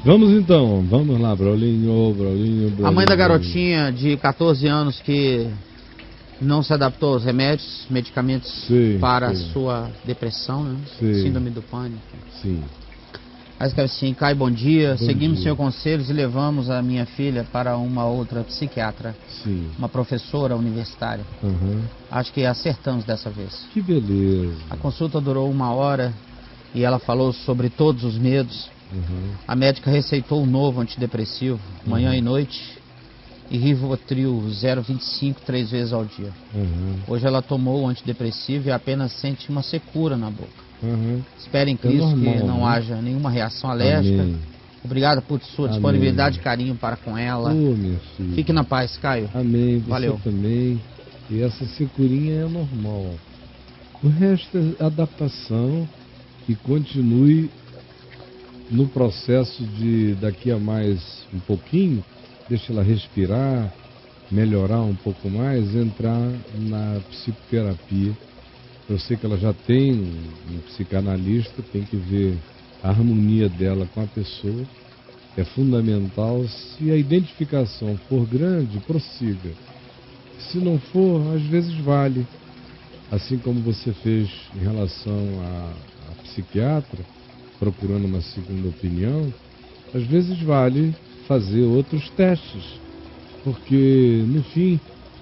Vamos então, vamos lá, Braulinho. A mãe da garotinha de 14 anos que não se adaptou aos medicamentos para a sua depressão, né? Síndrome do pânico. Sim. Aí escreve assim: Caio, bom dia. Seguimos seus conselhos e levamos a minha filha para uma outra psiquiatra. Sim. Uma professora universitária. Acho que acertamos dessa vez. Que beleza. A consulta durou 1 hora e ela falou sobre todos os medos. A médica receitou um novo antidepressivo, manhã e noite, e Rivotril 0,25 3 vezes ao dia. Hoje ela tomou o antidepressivo e apenas sente uma secura na boca. Espero em Cristo que não haja nenhuma reação alérgica. Amém. Obrigado por sua disponibilidade e carinho para com ela. Minha filha. Fique na paz, Caio. Amém. Você Valeu. também. E essa securinha é normal. O resto é adaptação, e continue no processo de daqui a mais um pouquinho, deixa ela respirar, melhorar um pouco mais, entrar na psicoterapia. Eu sei que ela já tem um psicanalista, tem que ver a harmonia dela com a pessoa. É fundamental. Se a identificação for grande, prossiga. Se não for, às vezes vale. Assim como você fez em relação à psiquiatra, procurando uma segunda opinião, às vezes vale fazer outros testes. Porque, no fim,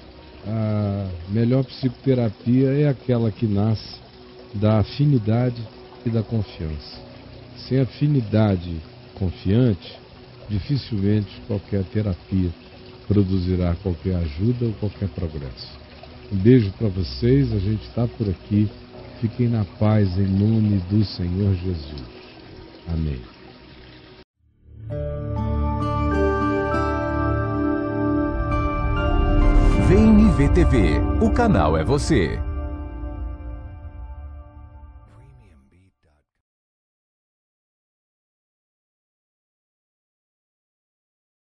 a melhor psicoterapia é aquela que nasce da afinidade e da confiança. Sem afinidade confiante, dificilmente qualquer terapia produzirá qualquer ajuda ou qualquer progresso. Um beijo para vocês, a gente está por aqui. Fiquem na paz em nome do Senhor Jesus. Amém. Vem me ver TV. O canal é você.